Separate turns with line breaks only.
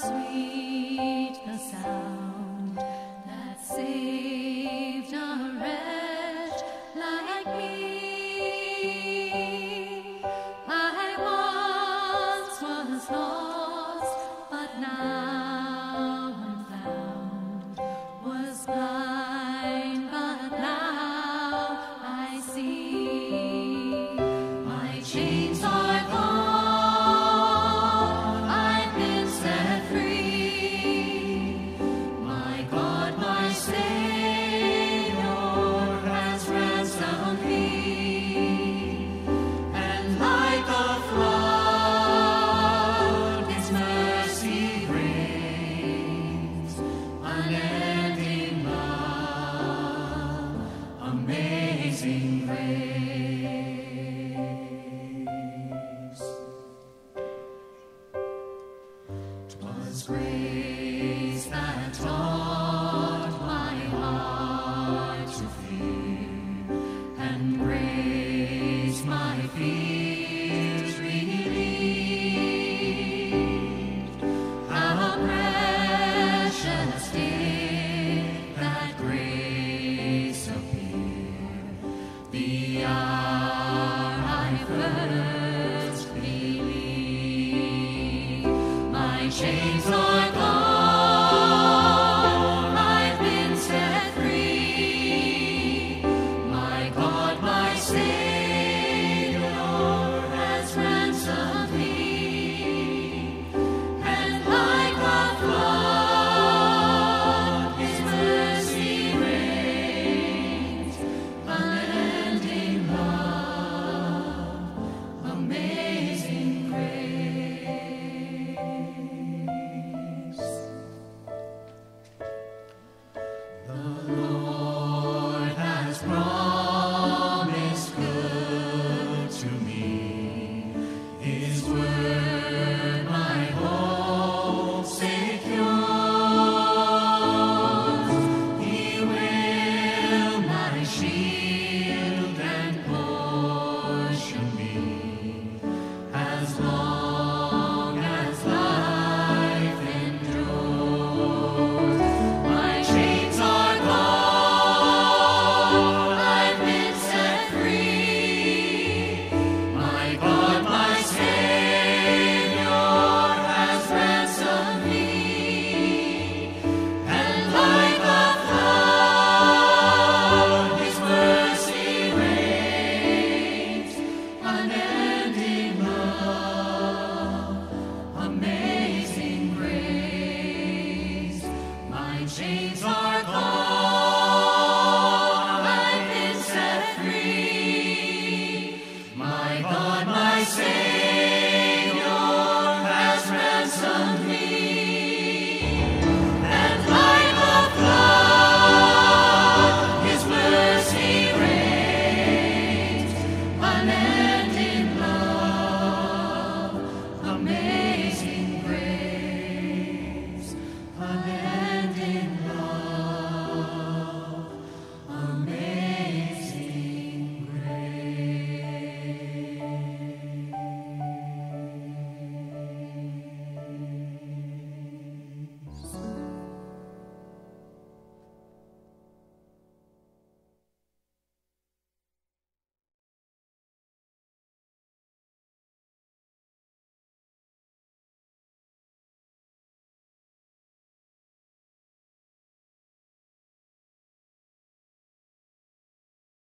sweet the sound that saved a wretch like me. I once was lost, but now I'm found, was blind, but now I see. My chains are gone, I've been set free. My God, my Savior has ransomed me. And like a flood, His mercy reigns, unending love, amazing grace. 'Twas grace that taught my heart to fear, and grace my fears relieved. How precious did that grace appear, the hour I first believed. My chains are gone, I've been set free. My God, my Savior has ransomed me. And like a flood, His mercy reigns, unending love, amazing grace. The Lord has promised good to me. His word my hope secures. He will my shield and portion be, as long as life endures. My chains are gone, I've been set free. My God, my Savior has ransomed me. And like a flood, His mercy reigns, unending love, amazing grace. My chains are gone, I've been set free. My God, my Savior has ransomed me. And like a flood, His mercy reigns, unending